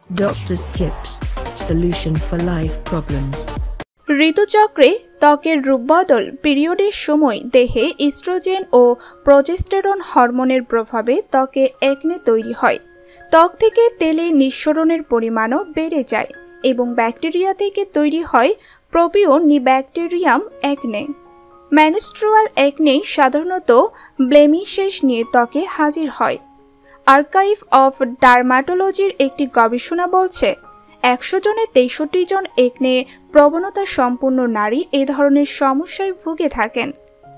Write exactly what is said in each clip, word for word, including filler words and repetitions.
Doctor's tips, solution for life problems. ঋতুচক্রে ত্বকের রূপবদল পিরিয়ডের সময় দেহে ইস্ট্রোজেন ও প্রজেস্টেরন হরমোনের প্রভাবে ত্বকে একনে তৈরি হয়। ত্বক থেকে তেলের নিঃসরণের পরিমাণও বেড়ে যায় এবং ব্যাকটেরিয়া থেকে তৈরি হয় প্রোপিওনিব্যাকটেরিয়াম একনে। মেনস্ট্রুয়াল একনে সাধারণত ব্লেমিশেস নিয়ে ত্বকে হাজির হয়। আর্কাইভ অফ ডার্মাটোলজির একটি গবেষণা বলছে একশো জনে তেষট্টি জন একনে প্রবণতা সম্পূর্ণ নারী এ ধরনের সমস্যায় ভুগে থাকেন।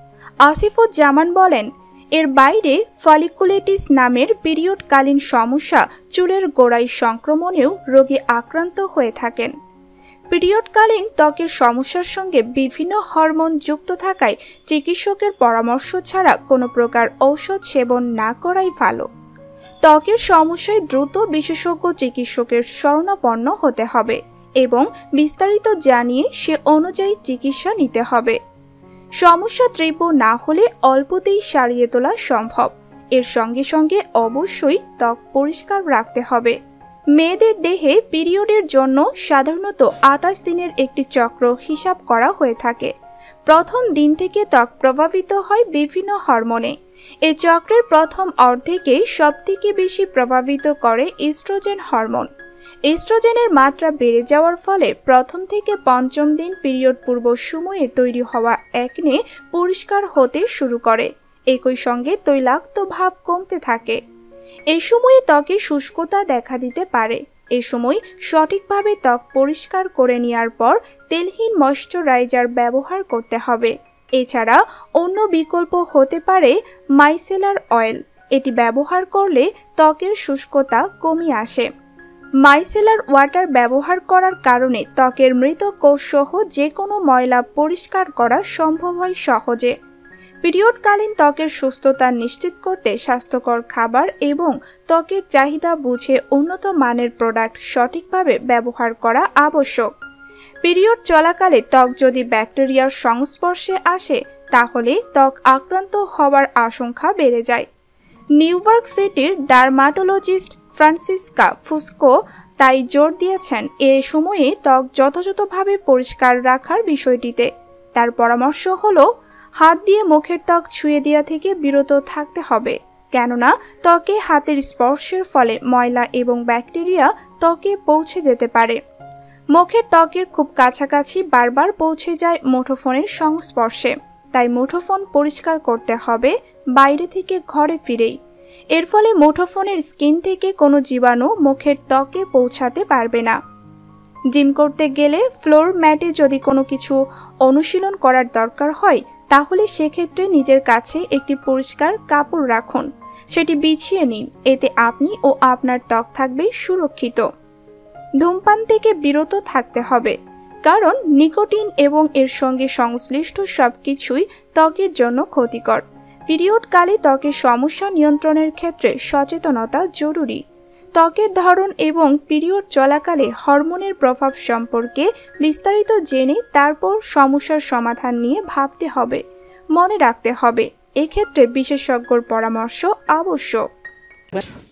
আসিফুজ্জামান বলেন, এর বাইরে ফলিকুলেটিস নামের পিরিয়ডকালীন সমস্যা চুলের গোড়ায় সংক্রমণেও রোগী আক্রান্ত হয়ে থাকেন। পিরিয়ডকালীন ত্বকের সমস্যার সঙ্গে বিভিন্ন হরমোন যুক্ত থাকায় চিকিৎসকের পরামর্শ ছাড়া কোনো প্রকার ঔষধ সেবন না করাই ভালো। ত্বকের সমস্যায় দ্রুত বিশেষজ্ঞ চিকিৎসকের শরণাপন্ন হতে হবে এবং বিস্তারিত জানিয়ে সে অনুযায়ী চিকিৎসা নিতে হবে। সমস্যা তীব্র না হলে অল্পতেই সারিয়ে তোলা সম্ভব। এর সঙ্গে সঙ্গে অবশ্যই ত্বক পরিষ্কার রাখতে হবে। মেয়েদের দেহে পিরিয়ডের জন্য সাধারণত আটাশ দিনের একটি চক্র হিসাব করা হয়ে থাকে। প্রথম দিন থেকে ত্বক প্রভাবিত হয় বিভিন্ন হরমোনে। এই চক্রের প্রথম অর্ধেকে সবথেকে বেশি প্রভাবিত করে ইস্ট্রোজেন হরমোন। ইস্ট্রোজেনের মাত্রা বেড়ে যাওয়ার ফলে প্রথম থেকে পঞ্চম দিন পিরিয়ড পূর্ব সময়ে তৈরি হওয়া একনে পরিষ্কার হতে শুরু করে। একই সঙ্গে তৈলাক্ত ভাব কমতে থাকে। এই সময়ে ত্বকে শুষ্কতা দেখা দিতে পারে। এই সময় সঠিকভাবে ত্বক পরিষ্কার করে নেওয়ার পর তেলহীন ময়শ্চারাইজার ব্যবহার করতে হবে। এছাড়া অন্য বিকল্প হতে পারে মাইসেলার অয়েল। এটি ব্যবহার করলে ত্বকের শুষ্কতা কমে আসে। মাইসেলার ওয়াটার ব্যবহার করার কারণে ত্বকের মৃত কোষসহ যে কোনো ময়লা পরিষ্কার করা সম্ভব হয় সহজে। পিরিয়ডকালীন ত্বকের সুস্থতা নিশ্চিত করতে স্বাস্থ্যকর খাবার এবং ত্বকের চাহিদা বুঝে উন্নত মানের প্রোডাক্ট সঠিকভাবে ব্যবহার করা আবশ্যক। পিরিয়ড চলাকালে ত্বক যদি ব্যাকটেরিয়ার সংস্পর্শে আসে তাহলে ত্বক আক্রান্ত হওয়ার আশঙ্কা বেড়ে যায়। নিউ ইয়র্ক সিটির ডার্মাটোলজিস্ট ফ্রান্সিসকা ফুস্কো তাই জোর দিয়েছেন এ সময়ে ত্বক যথাযথভাবে পরিষ্কার রাখার বিষয়টিতে। তার পরামর্শ হলো হাত দিয়ে মুখের ত্বক ছুঁয়ে দেওয়া থেকে বিরত থাকতে হবে, কেননা ত্বকে হাতের স্পর্শের ফলে ময়লা এবং ব্যাকটেরিয়া ত্বকে পৌঁছে যেতে পারে। মুখের ত্বকের খুব কাছাকাছি বারবার পৌঁছে যায় মুঠোফোনের সংস্পর্শে, তাই মুঠোফোন পরিষ্কার করতে হবে বাইরে থেকে ঘরে ফিরেই। এর ফলে মুঠোফোনের স্কিন থেকে কোনো জীবাণু মুখের ত্বকে পৌঁছাতে পারবে না। জিম করতে গেলে ফ্লোর ম্যাটে যদি কোনো কিছু অনুশীলন করার দরকার হয় তাহলে সেক্ষেত্রে নিজের কাছে একটি পরিষ্কার কাপড় রাখুন, সেটি বিছিয়ে নিন। এতে আপনি ও আপনার ত্বক থাকবে সুরক্ষিত। ধূমপান থেকে বিরত থাকতে হবে, কারণ নিকোটিন এবং এর সঙ্গে সংশ্লিষ্ট সবকিছুই ত্বকের জন্য ক্ষতিকর। পিরিয়ডকালে ত্বকের সমস্যা নিয়ন্ত্রণের ক্ষেত্রে সচেতনতা জরুরি। ত্বকের ধরন এবং পিরিয়ড চলাকালে হরমোনের প্রভাব সম্পর্কে বিস্তারিত জেনে তারপর সমস্যার সমাধান নিয়ে ভাবতে হবে। মনে রাখতে হবে, এক্ষেত্রে বিশেষজ্ঞর পরামর্শ আবশ্যক।